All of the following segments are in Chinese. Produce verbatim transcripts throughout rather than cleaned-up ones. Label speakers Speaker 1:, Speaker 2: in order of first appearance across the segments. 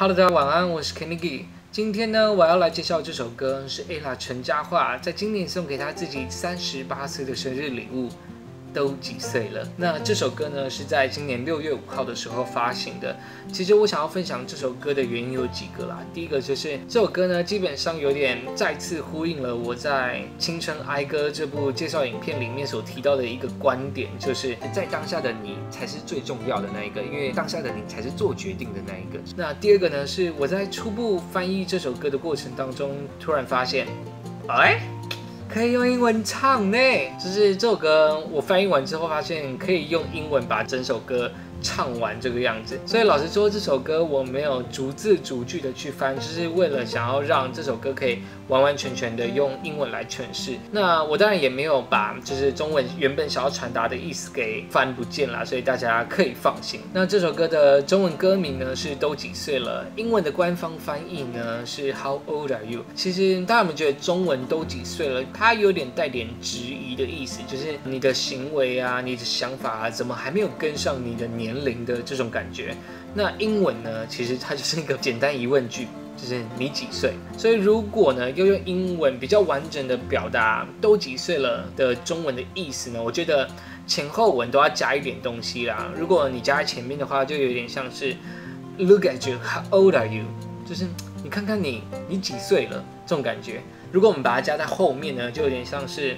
Speaker 1: Hello， 大家晚安，我是 Kennedy。今天呢，我要来介绍这首歌是 ella 陈嘉桦在今年送给她自己三十八岁的生日礼物。都几岁了？那这首歌呢是在今年六月五号的时候发行的。其实我想要分享这首歌的原因有几个啦。第一个就是这首歌呢，基本上有点再次呼应了我在《青春哀歌》这部介绍影片里面所提到的一个观点，就是在当下的你才是最重要的那一个，因为当下的你才是做决定的那一个。那第二个呢，是我在初步翻译这首歌的过程当中，突然发现，哎。可以用英文唱呢，就是这首歌我翻译完之后发现可以用英文把整首歌唱完这个样子，所以老实说这首歌我没有逐字逐句的去翻，就是为了想要让这首歌可以完完全全的用英文来诠释。那我当然也没有把就是中文原本想要传达的意思给翻不见啦，所以大家可以放心。那这首歌的中文歌名呢是都几岁了，英文的官方翻译呢是 How old are you？ 其实大家有没有觉得中文都几岁了，它有点带点质疑的意思，就是你的行为啊，你的想法啊，怎么还没有跟上你的年年龄的这种感觉。那英文呢，其实它就是一个简单疑问句，就是你几岁？所以如果呢要用英文比较完整的表达都几岁了的中文的意思呢，我觉得前后文都要加一点东西啦。如果你加在前面的话，就有点像是 Look at you, how old are you？ 就是你看看你，你几岁了这种感觉。如果我们把它加在后面呢，就有点像是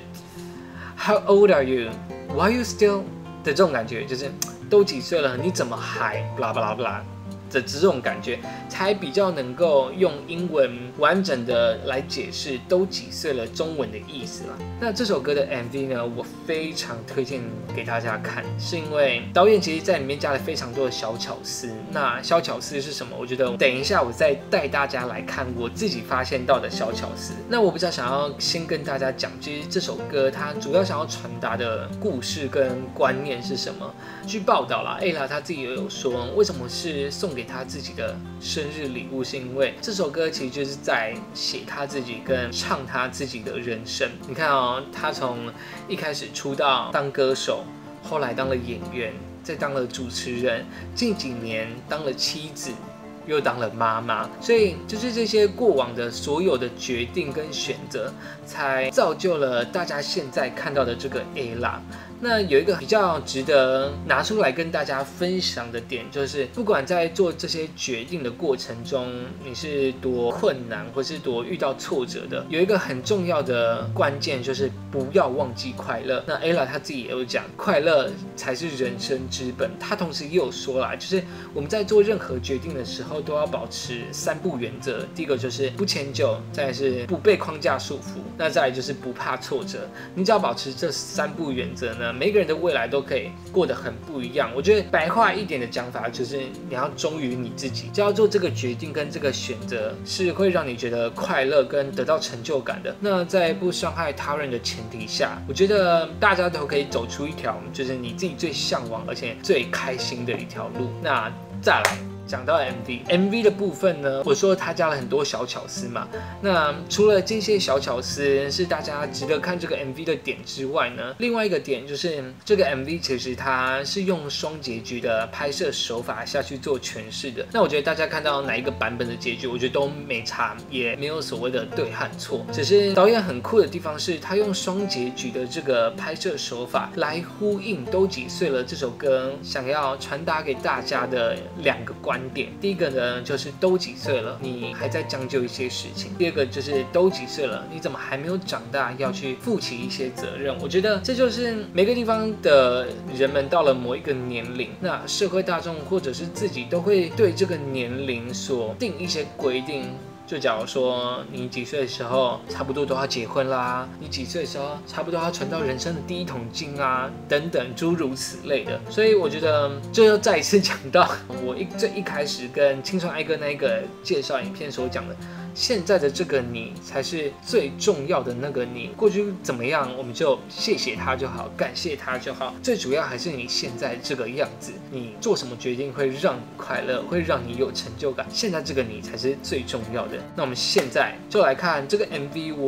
Speaker 1: How old are you? Why are you still？ 的这种感觉，就是都几岁了，你怎么还 blah blah blah 的这种感觉，才比较能够用英文完整的来解释都几岁了中文的意思啦。那这首歌的 M V 呢，我非常推荐给大家看，是因为导演其实在里面加了非常多的小巧思。那小巧思是什么？我觉得等一下我再带大家来看我自己发现到的小巧思。那我比较想要先跟大家讲，其实这首歌它主要想要传达的故事跟观念是什么？据报道啦 ，ella 她自己也有说，为什么是送给她自己的生日礼物，是因为这首歌其实就是在写她自己跟唱她自己的人生。你看哦，她从一开始出道当歌手，后来当了演员，再当了主持人，近几年当了妻子。又当了妈妈，所以就是这些过往的所有的决定跟选择，才造就了大家现在看到的这个 ella。那有一个比较值得拿出来跟大家分享的点，就是不管在做这些决定的过程中，你是多困难或是多遇到挫折的，有一个很重要的关键就是不要忘记快乐。那 ella 她自己也有讲，快乐才是人生之本。她同时也有说啦，就是我们在做任何决定的时候，都要保持三不原则。第一个就是不迁就，再来是不被框架束缚，那再来就是不怕挫折。你只要保持这三不原则呢，每个人的未来都可以过得很不一样。我觉得白话一点的讲法就是你要忠于你自己，只要做这个决定跟这个选择是会让你觉得快乐跟得到成就感的。那在不伤害他人的前提下，我觉得大家都可以走出一条就是你自己最向往而且最开心的一条路。那再来讲到 M V，M V 的部分呢，我说它加了很多小巧思嘛。那除了这些小巧思是大家值得看这个 M V 的点之外呢，另外一个点就是这个 M V 其实它是用双结局的拍摄手法下去做诠释的。那我觉得大家看到哪一个版本的结局，我觉得都没差，也没有所谓的对和错。只是导演很酷的地方是，他用双结局的这个拍摄手法来呼应都几岁了这首歌想要传达给大家的两个观点。第一个呢，就是都几岁了，你还在将就一些事情；第二个就是都几岁了，你怎么还没有长大，要去负起一些责任？我觉得这就是每个地方的人们到了某一个年龄，那社会大众或者是自己都会对这个年龄所定一些规定。就假如说你几岁的时候差不多都要结婚啦，你几岁的时候差不多要存到人生的第一桶金啊，等等诸如此类的。所以我觉得这又再一次讲到我一最一开始跟青春哀歌那个介绍影片所讲的，现在的这个你才是最重要的那个你。过去怎么样，我们就谢谢他就好，感谢他就好。最主要还是你现在这个样子，你做什么决定会让你快乐，会让你有成就感。现在这个你才是最重要的。那我们现在就来看这个 M V， 我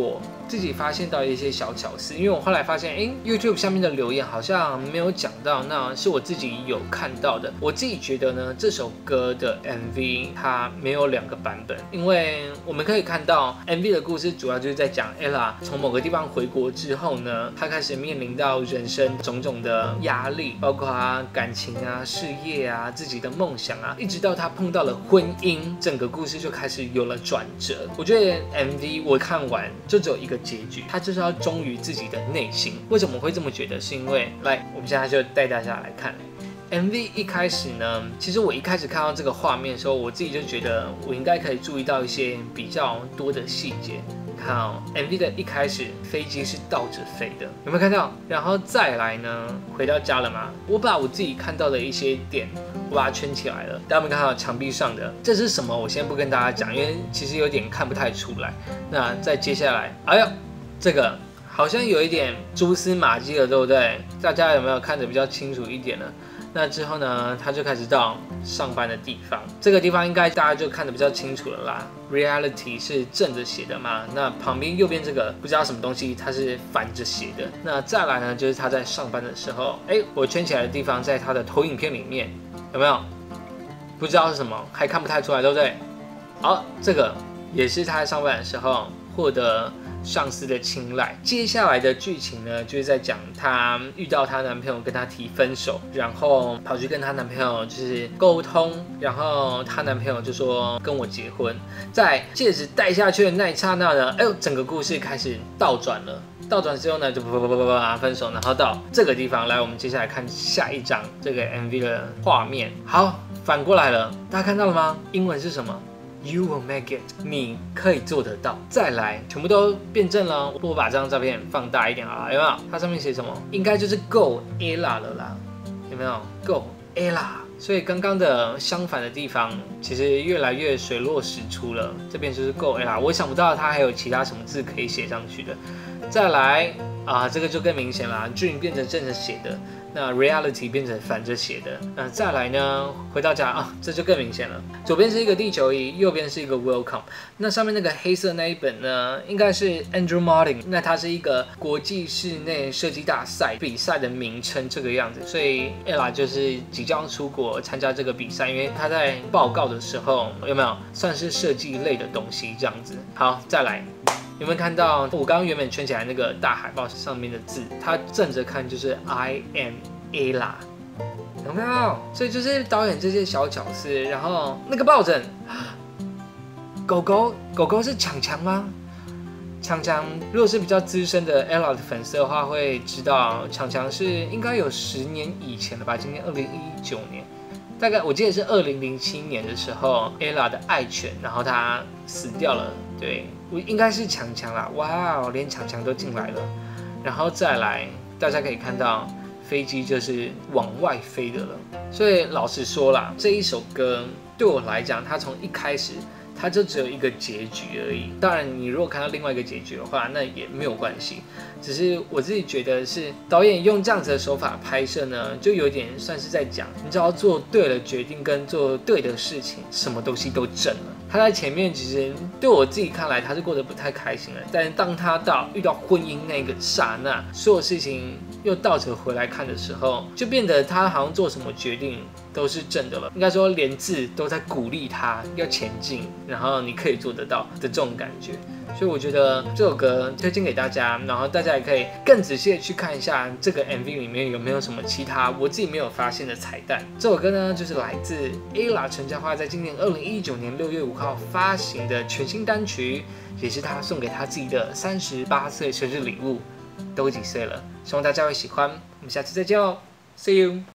Speaker 1: 自己发现到一些小巧思，因为我后来发现，哎 ，YouTube 下面的留言好像没有讲到，那是我自己有看到的。我自己觉得呢，这首歌的 M V 它没有两个版本，因为我们可以看到 M V 的故事主要就是在讲 Ella 从某个地方回国之后呢，她开始面临到人生种种的压力，包括啊感情啊、事业啊、自己的梦想啊，一直到她碰到了婚姻，整个故事就开始有了转折。我觉得 M V 我看完就只有一个结局，它就是要忠于自己的内心。为什么我会这么觉得？是因为来，我们现在就带大家来看。M V 一开始呢，其实我一开始看到这个画面的时候，我自己就觉得我应该可以注意到一些比较多的细节。看哦 ，M V 的一开始飞机是倒着飞的，有没有看到？然后再来呢，回到家了嘛，我把我自己看到的一些点，我把它圈起来了。大家有没有看到墙壁上的？这是什么？我先不跟大家讲，因为其实有点看不太出来。那再接下来，哎呦，这个好像有一点蛛丝马迹了，对不对？大家有没有看得比较清楚一点呢？那之后呢，他就开始到上班的地方，这个地方应该大家就看得比较清楚了啦。Reality 是正着写的嘛，那旁边右边这个不知道什么东西，它是反着写的。那再来呢，就是他在上班的时候，哎，我圈起来的地方在他的投影片里面，有没有？不知道是什么，还看不太出来，对不对？好，这个也是他在上班的时候获得上司的青睐。接下来的剧情呢，就是在讲她遇到她男朋友跟她提分手，然后跑去跟她男朋友就是沟通，然后她男朋友就说跟我结婚。在戒指戴下去的那一刹那呢，哎呦，整个故事开始倒转了。倒转之后呢，就啪啪啪啪啪分手，然后到这个地方来，我们接下来看下一张这个 M V 的画面。好，反过来了，大家看到了吗？英文是什么？You will make it， 你可以做得到。再来，全部都变正了。我把这张照片放大一点啊，有没有？它上面写什么？应该就是 Go Ella 了啦，有没有 ？Go Ella。所以刚刚的相反的地方，其实越来越水落石出了。这边就是 Go Ella， 我想不到它还有其他什么字可以写上去的。再来啊，这个就更明显啦 ，Dream 变成正着写的。那 reality 变成反着写的，那再来呢？回到家啊，这就更明显了。左边是一个地球仪，右边是一个 welcome。那上面那个黑色那一本呢，应该是 Andrew Martin。那它是一个国际室内设计大赛比赛的名称，这个样子。所以 Ella 就是即将出国参加这个比赛，因为她在报告的时候有没有算是设计类的东西这样子。好，再来。有没有看到我刚刚原本圈起来那个大海报上面的字？它正着看就是 I am Ella， 有没有？所以就是导演这些小巧思。然后那个抱枕，狗狗狗狗是强强吗？强强如果是比较资深的 Ella 的粉丝的话，会知道强强是应该有十年以前了吧？今年二零一九年。大概我记得是二零零七年的时候 ，Ella 的爱犬，然后它死掉了。对，我应该是强强啦。哇哦，连强强都进来了。然后再来，大家可以看到飞机就是往外飞的了。所以老实说啦，这一首歌对我来讲，它从一开始它就只有一个结局而已。当然，你如果看到另外一个结局的话，那也没有关系。只是我自己觉得是导演用这样子的手法拍摄呢，就有点算是在讲，你只要做对了决定跟做对的事情，什么东西都正了。他在前面其实对我自己看来，他是过得不太开心的。但是当他到遇到婚姻那个刹那，所有事情又倒着回来看的时候，就变得他好像做什么决定都是正的了。应该说连字都在鼓励他要前进，然后你可以做得到的这种感觉。所以我觉得这首歌推荐给大家，然后大家也可以更仔细的去看一下这个 M V 里面有没有什么其他我自己没有发现的彩蛋。这首歌呢，就是来自 Ella 陈嘉桦在今年二零一九年六月五号发行的全新单曲，也是她送给她自己的三十八岁生日礼物。都几岁了，希望大家会喜欢。我们下次再见喽 ，See you。